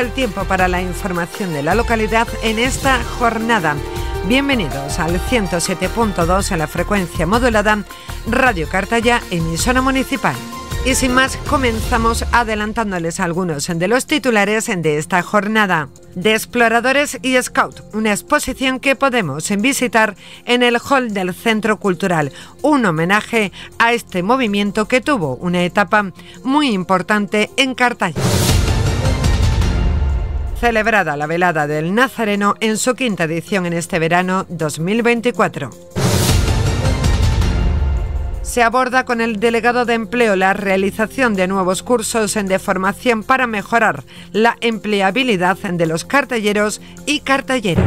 el tiempo para la información de la localidad en esta jornada. Bienvenidos al 107.2 en la frecuencia modulada, Radio Cartaya, emisora municipal. Y sin más, comenzamos adelantándoles algunos de los titulares de esta jornada. De Exploradores y Scout, una exposición que podemos visitar en el hall del Centro Cultural, un homenaje a este movimiento que tuvo una etapa muy importante en Cartaya. Celebrada la velada del Nazareno en su quinta edición en este verano 2024. Se aborda con el delegado de empleo la realización de nuevos cursos de formación para mejorar la empleabilidad de los cartelleros y cartelleras.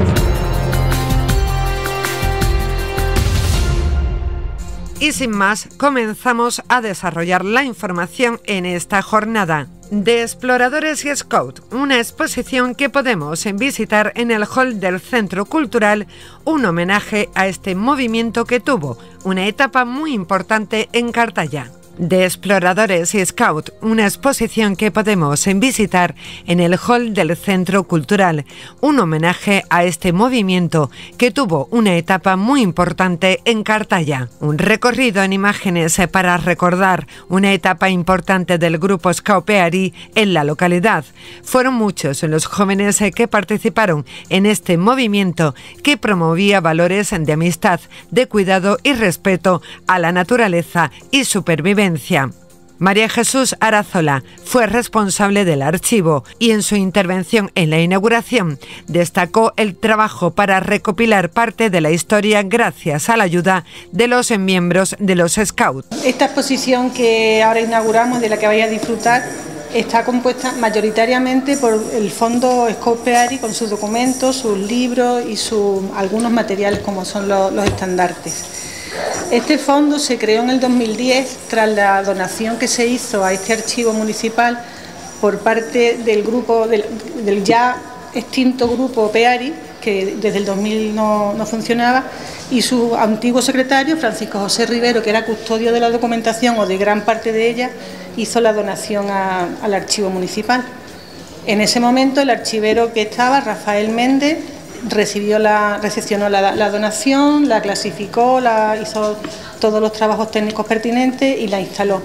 Y sin más, comenzamos a desarrollar la información en esta jornada. De Exploradores y Scout, una exposición que podemos visitar en el hall del Centro Cultural, un homenaje a este movimiento que tuvo una etapa muy importante en Cartaya. De Exploradores y Scout, una exposición que podemos visitar en el hall del Centro Cultural, un homenaje a este movimiento que tuvo una etapa muy importante en Cartaya. Un recorrido en imágenes para recordar una etapa importante del grupo Scout Peari en la localidad. Fueron muchos los jóvenes que participaron en este movimiento que promovía valores de amistad, de cuidado y respeto a la naturaleza y supervivencia. María Jesús Arazola fue responsable del archivo y en su intervención en la inauguración destacó el trabajo para recopilar parte de la historia gracias a la ayuda de los miembros de los Scouts. Esta exposición que ahora inauguramos, de la que vais a disfrutar, está compuesta mayoritariamente por el Fondo Scout Peari con sus documentos, sus libros y algunos materiales como son los estandartes. Este fondo se creó en el 2010 tras la donación que se hizo a este archivo municipal por parte del grupo del ya extinto grupo Peari, que desde el 2000 no funcionaba, y su antiguo secretario, Francisco José Rivero, que era custodio de la documentación o de gran parte de ella, hizo la donación al archivo municipal. En ese momento el archivero que estaba, Rafael Méndez, recepcionó la donación, la clasificó, hizo todos los trabajos técnicos pertinentes y la instaló.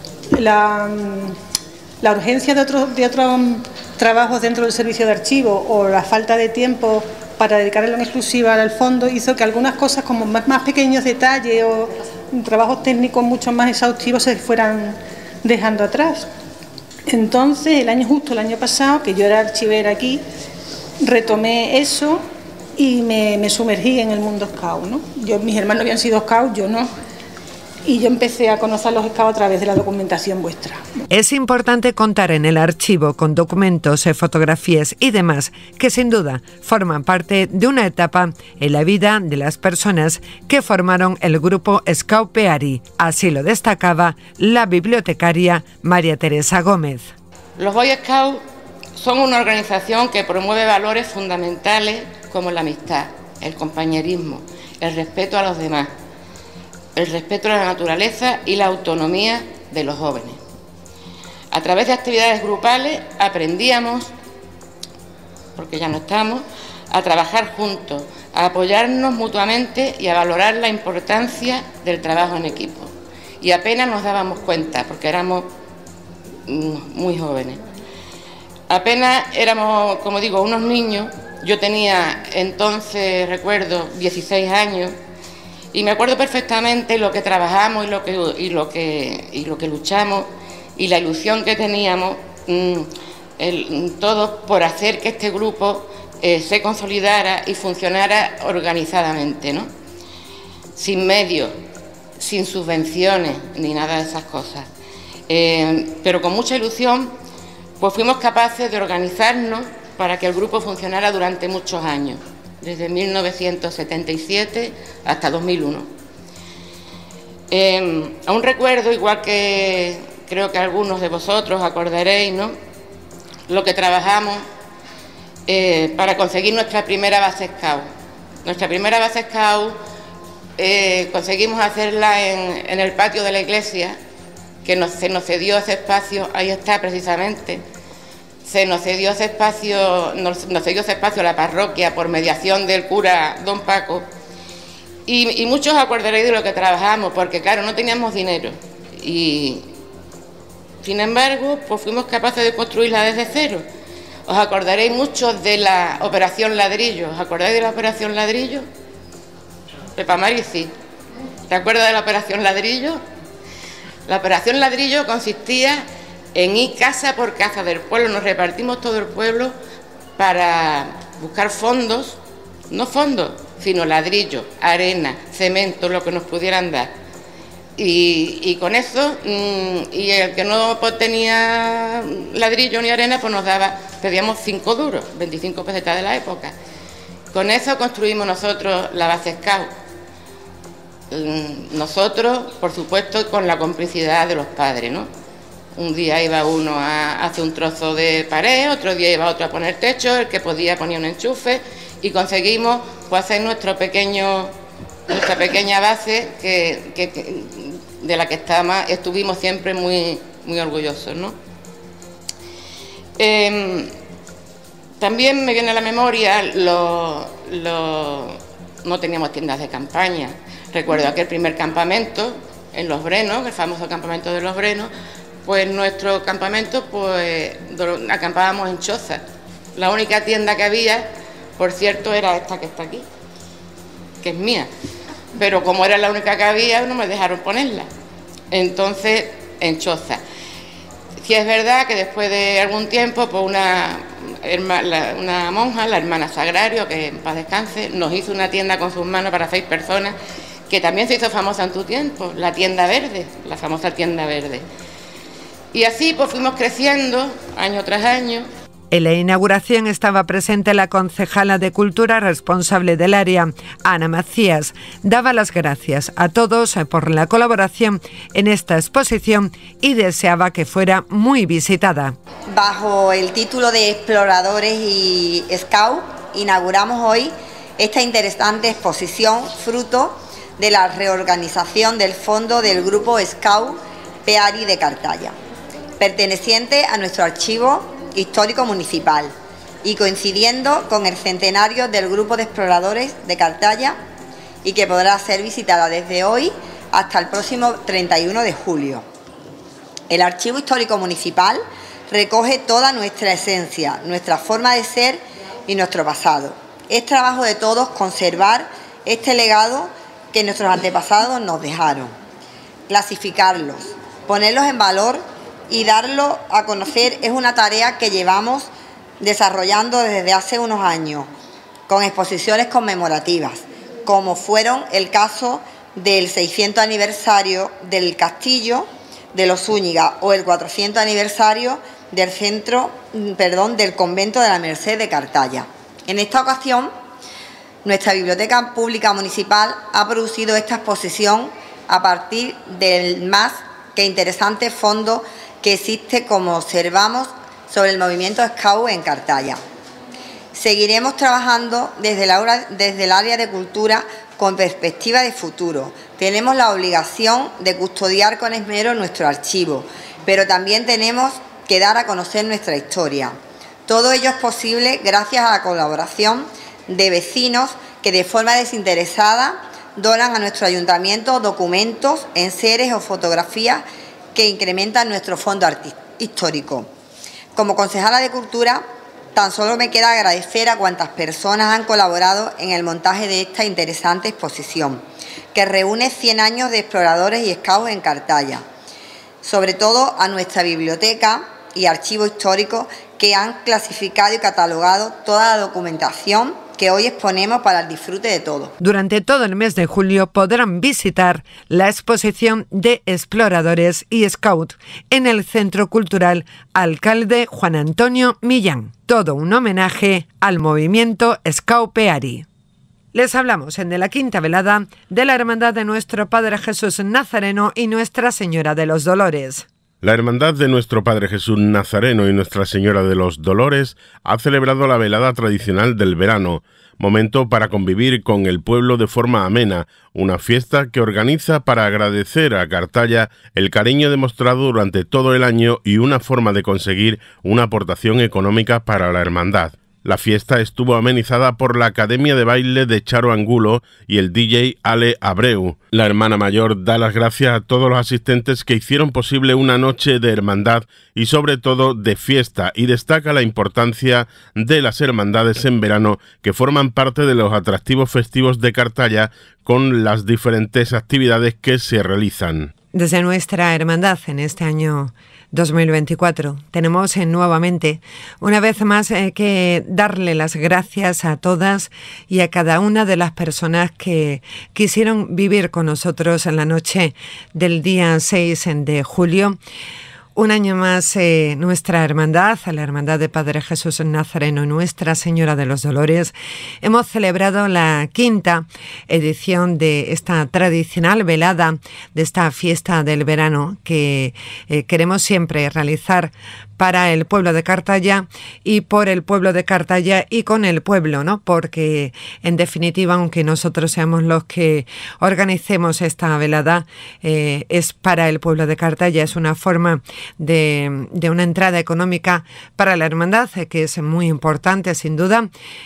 La urgencia de otros trabajos dentro del servicio de archivo o la falta de tiempo para dedicarlo en exclusiva al fondo hizo que algunas cosas como más pequeños detalles o trabajos técnicos mucho más exhaustivos se fueran dejando atrás. Entonces, el año pasado, que yo era archivera aquí, retomé eso y me sumergí en el mundo Scout, ¿no? Mis hermanos habían sido Scout, yo no. Y yo empecé a conocer los Scouts a través de la documentación vuestra. Es importante contar en el archivo con documentos, fotografías y demás que sin duda forman parte de una etapa en la vida de las personas que formaron el grupo Scout Peari. Así lo destacaba la bibliotecaria María Teresa Gómez. Los Boy Scouts son una organización que promueve valores fundamentales como la amistad, el compañerismo, el respeto a los demás, el respeto a la naturaleza y la autonomía de los jóvenes. A través de actividades grupales aprendíamos, porque ya no estamos, a trabajar juntos, a apoyarnos mutuamente y a valorar la importancia del trabajo en equipo. Y apenas nos dábamos cuenta, porque éramos muy jóvenes. Apenas éramos, como digo, unos niños. Yo tenía entonces, recuerdo, 16 años y me acuerdo perfectamente lo que trabajamos y lo que luchamos y la ilusión que teníamos todos por hacer que este grupo se consolidara y funcionara organizadamente, ¿no? Sin medios, sin subvenciones ni nada de esas cosas. Pero con mucha ilusión, pues fuimos capaces de organizarnos para que el grupo funcionara durante muchos años, desde 1977 hasta 2001. Aún recuerdo, igual que creo que algunos de vosotros acordaréis, ¿no?, lo que trabajamos para conseguir nuestra primera base Scout. Nuestra primera base Scout conseguimos hacerla en el patio de la iglesia, que se nos cedió ese espacio, ahí está precisamente, nos cedió ese espacio a la parroquia por mediación del cura don Paco, y muchos os acordaréis de lo que trabajamos, porque claro, no teníamos dinero, y sin embargo, pues fuimos capaces de construirla desde cero. Os acordaréis mucho de la Operación Ladrillo. ¿Os acordáis de la Operación Ladrillo? Pepa Mari, sí. ¿Te acuerdas de la Operación Ladrillo? La Operación Ladrillo consistía en ir casa por casa del pueblo. Nos repartimos todo el pueblo para buscar fondos, no fondos, sino ladrillo, arena, cemento, lo que nos pudieran dar. Y con eso, y el que no tenía ladrillo ni arena, pues pedíamos 5 duros, 25 pesetas de la época. Con eso construimos nosotros la base Scout. Nosotros, por supuesto, con la complicidad de los padres, ¿no? Un día iba uno a hacer un trozo de pared, otro día iba otro a poner techo, el que podía ponía un enchufe, y conseguimos pues hacer nuestra pequeña base de la que estuvimos siempre muy, muy orgullosos, ¿no? También me viene a la memoria, no teníamos tiendas de campaña. Recuerdo aquel primer campamento en Los Brenos, el famoso campamento de Los Brenos, pues nuestro campamento, pues acampábamos en chozas. La única tienda que había, por cierto, era esta que está aquí, que es mía. Pero como era la única que había, no me dejaron ponerla. Entonces, en choza. Sí es verdad que después de algún tiempo, pues una monja, la hermana Sagrario, que en paz descanse, nos hizo una tienda con sus manos para 6 personas, que también se hizo famosa en tu tiempo, la tienda verde, la famosa tienda verde. Y así pues fuimos creciendo año tras año. En la inauguración estaba presente la concejala de Cultura responsable del área, Ana Macías. Daba las gracias a todos por la colaboración en esta exposición y deseaba que fuera muy visitada. Bajo el título de Exploradores y Scout, inauguramos hoy esta interesante exposición fruto de la reorganización del fondo del Grupo Scout Peari de Cartaya, perteneciente a nuestro archivo histórico municipal y coincidiendo con el centenario del Grupo de Exploradores de Cartaya, y que podrá ser visitada desde hoy hasta el próximo 31 de julio. El archivo histórico municipal recoge toda nuestra esencia, nuestra forma de ser y nuestro pasado. Es trabajo de todos conservar este legado que nuestros antepasados nos dejaron, clasificarlos, ponerlos en valor y darlo a conocer es una tarea que llevamos desarrollando desde hace unos años, con exposiciones conmemorativas, como fueron el caso del 600 aniversario del Castillo de los Zúñiga o el 400 aniversario del Convento de la Merced de Cartaya. En esta ocasión, nuestra Biblioteca Pública Municipal ha producido esta exposición a partir del más que interesante fondo que existe, como observamos, sobre el movimiento Scout en Cartaya. Seguiremos trabajando desde el área de cultura con perspectiva de futuro. Tenemos la obligación de custodiar con esmero nuestro archivo, pero también tenemos que dar a conocer nuestra historia. Todo ello es posible gracias a la colaboración de vecinos que de forma desinteresada donan a nuestro ayuntamiento documentos, enseres o fotografías que incrementan nuestro fondo histórico. Como concejala de Cultura, tan solo me queda agradecer a cuantas personas han colaborado en el montaje de esta interesante exposición, que reúne 100 años de exploradores y scouts en Cartaya. Sobre todo a nuestra biblioteca y archivo histórico, que han clasificado y catalogado toda la documentación que hoy exponemos para el disfrute de todos. Durante todo el mes de julio podrán visitar la exposición de Exploradores y Scout en el Centro Cultural Alcalde Juan Antonio Millán. Todo un homenaje al movimiento Scout Peari. Les hablamos en De la Quinta Velada de la Hermandad de Nuestro Padre Jesús Nazareno y Nuestra Señora de los Dolores. La Hermandad de Nuestro Padre Jesús Nazareno y Nuestra Señora de los Dolores ha celebrado la velada tradicional del verano, momento para convivir con el pueblo de forma amena, una fiesta que organiza para agradecer a Cartaya el cariño demostrado durante todo el año y una forma de conseguir una aportación económica para la hermandad. La fiesta estuvo amenizada por la Academia de Baile de Charo Angulo y el DJ Ale Abreu. La hermana mayor da las gracias a todos los asistentes que hicieron posible una noche de hermandad y sobre todo de fiesta, y destaca la importancia de las hermandades en verano que forman parte de los atractivos festivos de Cartaya con las diferentes actividades que se realizan. Desde nuestra hermandad en este año 2024 tenemos nuevamente una vez más que darle las gracias a todas y a cada una de las personas que quisieron vivir con nosotros en la noche del día 6 de julio. Un año más nuestra hermandad, la Hermandad de Padre Jesús Nazareno y Nuestra Señora de los Dolores, hemos celebrado la 5ª edición de esta tradicional velada, de esta fiesta del verano que queremos siempre realizar para el pueblo de Cartaya y por el pueblo de Cartaya y con el pueblo, ¿no? Porque en definitiva, aunque nosotros seamos los que organicemos esta velada, es para el pueblo de Cartaya, es una forma de una entrada económica para la hermandad, que es muy importante sin duda,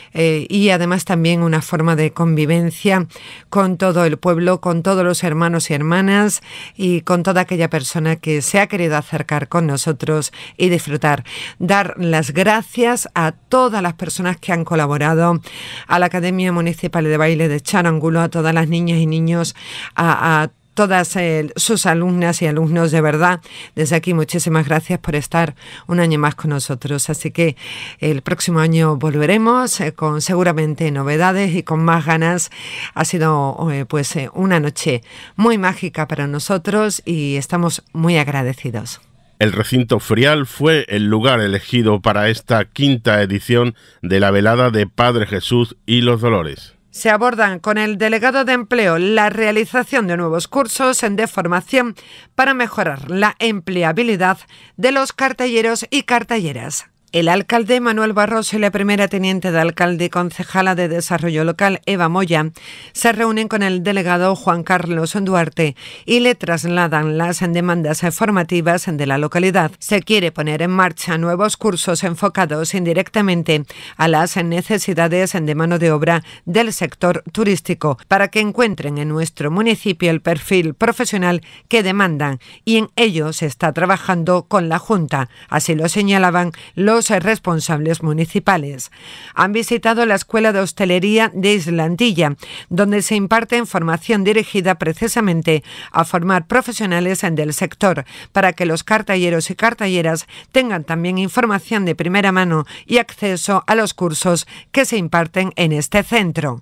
y además también una forma de convivencia con todo el pueblo, con todos los hermanos y hermanas y con toda aquella persona que se ha querido acercar con nosotros y disfrutar. Dar las gracias a todas las personas que han colaborado, a la Academia Municipal de Baile de Charo Angulo, a todas las niñas y niños, a todas sus alumnas y alumnos, de verdad. Desde aquí muchísimas gracias por estar un año más con nosotros. Así que el próximo año volveremos con seguramente novedades y con más ganas. Ha sido una noche muy mágica para nosotros y estamos muy agradecidos. El recinto Frial fue el lugar elegido para esta 5ª edición de la velada de Padre Jesús y los Dolores. Se abordan con el delegado de Empleo la realización de nuevos cursos de formación para mejorar la empleabilidad de los cartelleros y cartelleras. El alcalde Manuel Barroso y la primera teniente de alcalde y concejala de Desarrollo Local, Eva Moya, se reúnen con el delegado Juan Carlos Duarte y le trasladan las demandas formativas de la localidad. Se quiere poner en marcha nuevos cursos enfocados indirectamente a las necesidades de mano de obra del sector turístico para que encuentren en nuestro municipio el perfil profesional que demandan, y en ello se está trabajando con la Junta. Así lo señalaban los responsables municipales. Han visitado la Escuela de Hostelería de Islantilla, donde se imparte formación dirigida precisamente a formar profesionales del sector para que los cartelleros y cartelleras tengan también información de primera mano y acceso a los cursos que se imparten en este centro.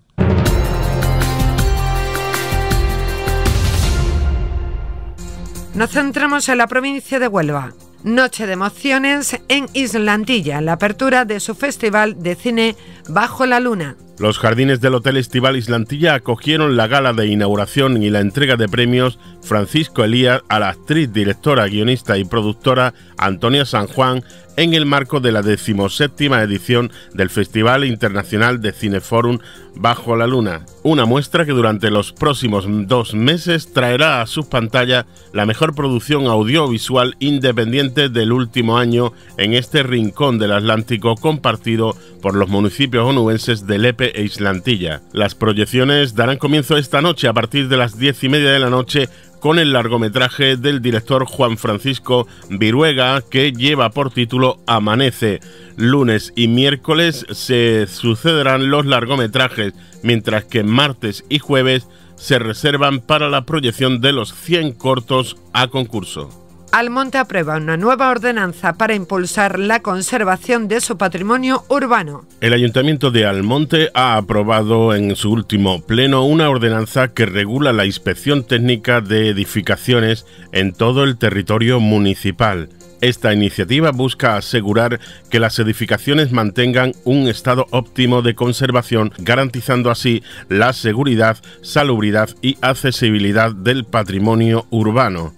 Nos centramos en la provincia de Huelva. Noche de emociones en Islantilla, la apertura de su festival de cine Bajo la Luna. Los jardines del Hotel Estival Islantilla acogieron la gala de inauguración y la entrega de premios Francisco Elías a la actriz, directora, guionista y productora Antonia San Juan en el marco de la 17ª edición del Festival Internacional de Cineforum Bajo la Luna, una muestra que durante los próximos 2 meses traerá a sus pantallas la mejor producción audiovisual independiente del último año en este rincón del Atlántico compartido por los municipios onubenses de Lepe e Islantilla. Las proyecciones darán comienzo esta noche a partir de las 10:30 de la noche con el largometraje del director Juan Francisco Viruega, que lleva por título Amanece. Lunes y miércoles se sucederán los largometrajes, mientras que martes y jueves se reservan para la proyección de los 100 cortos a concurso. Almonte aprueba una nueva ordenanza para impulsar la conservación de su patrimonio urbano. El Ayuntamiento de Almonte ha aprobado en su último pleno una ordenanza que regula la inspección técnica de edificaciones en todo el territorio municipal. Esta iniciativa busca asegurar que las edificaciones mantengan un estado óptimo de conservación, garantizando así la seguridad, salubridad y accesibilidad del patrimonio urbano.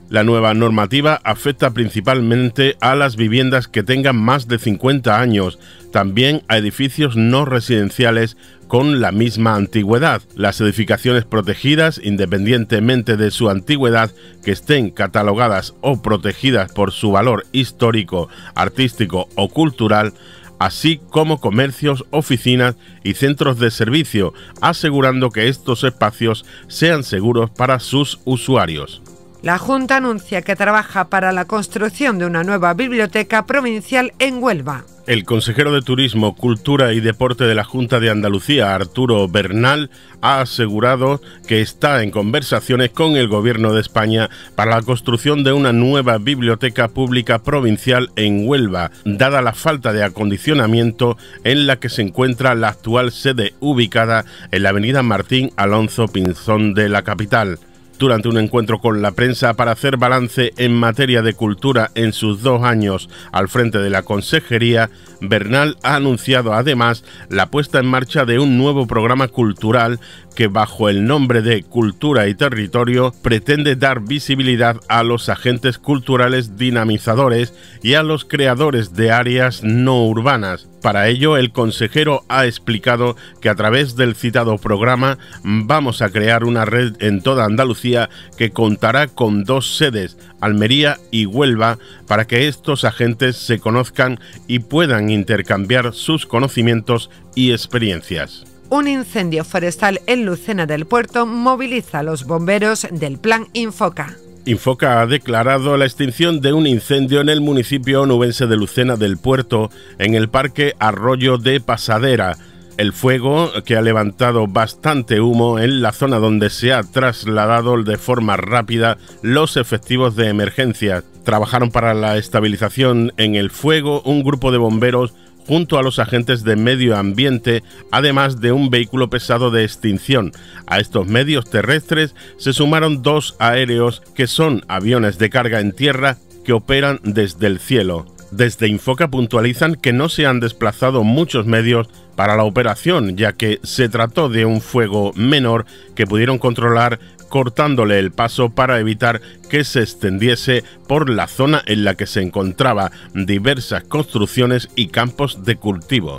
La nueva normativa afecta principalmente a las viviendas que tengan más de 50 años, también a edificios no residenciales con la misma antigüedad. Las edificaciones protegidas, independientemente de su antigüedad, que estén catalogadas o protegidas por su valor histórico, artístico o cultural, así como comercios, oficinas y centros de servicio, asegurando que estos espacios sean seguros para sus usuarios. La Junta anuncia que trabaja para la construcción de una nueva biblioteca provincial en Huelva. El consejero de Turismo, Cultura y Deporte de la Junta de Andalucía, Arturo Bernal, ha asegurado que está en conversaciones con el Gobierno de España para la construcción de una nueva biblioteca pública provincial en Huelva, dada la falta de acondicionamiento en la que se encuentra la actual sede ubicada en la avenida Martín Alonso Pinzón de la capital. Durante un encuentro con la prensa para hacer balance en materia de cultura en sus 2 años al frente de la Consejería, Bernal ha anunciado además la puesta en marcha de un nuevo programa cultural que, bajo el nombre de Cultura y Territorio, pretende dar visibilidad a los agentes culturales dinamizadores y a los creadores de áreas no urbanas. Para ello, el consejero ha explicado que a través del citado programa vamos a crear una red en toda Andalucía que contará con 2 sedes, Almería y Huelva, para que estos agentes se conozcan y puedan intercambiar sus conocimientos y experiencias. Un incendio forestal en Lucena del Puerto moviliza a los bomberos del Plan Infoca. Infoca ha declarado la extinción de un incendio en el municipio onubense de Lucena del Puerto, en el Parque Arroyo de Pasadera. El fuego, que ha levantado bastante humo en la zona donde se ha trasladado de forma rápida los efectivos de emergencia. Trabajaron para la estabilización en el fuego un grupo de bomberos junto a los agentes de medio ambiente, además de un vehículo pesado de extinción. A estos medios terrestres se sumaron 2 aéreos que son aviones de carga en tierra que operan desde el cielo. Desde Infoca puntualizan que no se han desplazado muchos medios para la operación, ya que se trató de un fuego menor que pudieron controlar cortándole el paso para evitar que se extendiese por la zona en la que se encontraba diversas construcciones y campos de cultivo.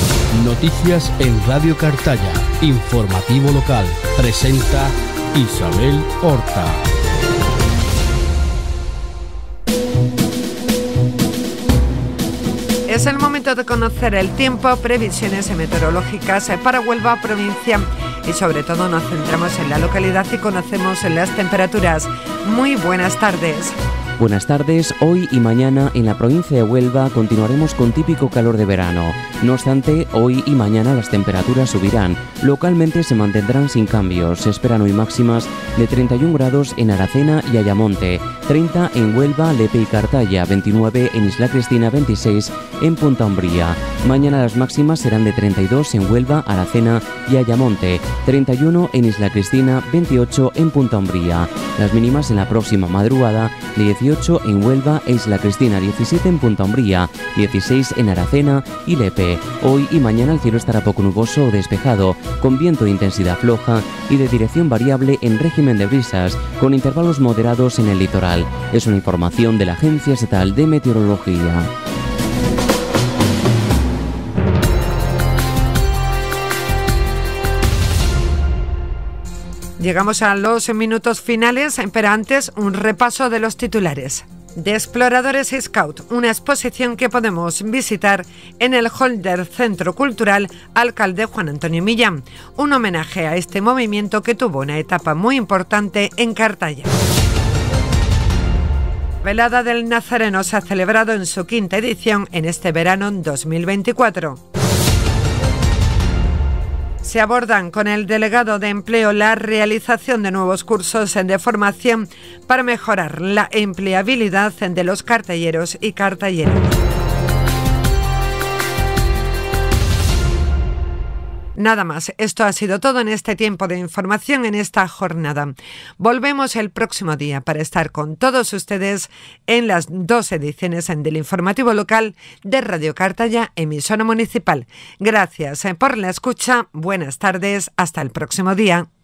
Noticias en Radio Cartaya, informativo local, presenta Isabel Horta. Es el momento de conocer el tiempo, previsiones meteorológicas para Huelva provincia y sobre todo nos centramos en la localidad y conocemos las temperaturas. Muy buenas tardes. Buenas tardes, hoy y mañana en la provincia de Huelva continuaremos con típico calor de verano. No obstante, hoy y mañana las temperaturas subirán. Localmente se mantendrán sin cambios. Se esperan hoy máximas de 31 grados en Aracena y Ayamonte, 30 en Huelva, Lepe y Cartaya, 29 en Isla Cristina, 26 en Punta Umbría. Mañana las máximas serán de 32 en Huelva, Aracena y Ayamonte, 31 en Isla Cristina, 28 en Punta Umbría. Las mínimas en la próxima madrugada de 18 en Huelva e Isla Cristina, 17 en Punta Umbría, 16 en Aracena y Lepe. Hoy y mañana el cielo estará poco nuboso o despejado, con viento de intensidad floja y de dirección variable en régimen de brisas, con intervalos moderados en el litoral. Es una información de la Agencia Estatal de Meteorología. Llegamos a los minutos finales, pero antes un repaso de los titulares. De Exploradores y Scout, una exposición que podemos visitar en el hall del Centro Cultural Alcalde Juan Antonio Millán, un homenaje a este movimiento que tuvo una etapa muy importante en Cartaya. La Velada del Nazareno se ha celebrado en su 5ª edición en este verano 2024. Se abordan con el delegado de Empleo la realización de nuevos cursos de formación para mejorar la empleabilidad de los cartelleros y cartelleras. Nada más, esto ha sido todo en este tiempo de información en esta jornada. Volvemos el próximo día para estar con todos ustedes en las 2 ediciones del informativo local de Radio Cartaya, emisora municipal. Gracias por la escucha, buenas tardes, hasta el próximo día.